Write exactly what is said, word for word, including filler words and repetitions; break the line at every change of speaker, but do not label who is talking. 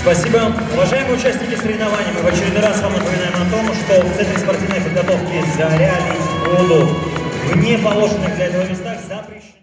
Спасибо. Уважаемые участники соревнований, мы в очередной раз вам напоминаем о том, что в Центре спортивной подготовки «Заря» лить воду в неположенных для этого местах запрещено.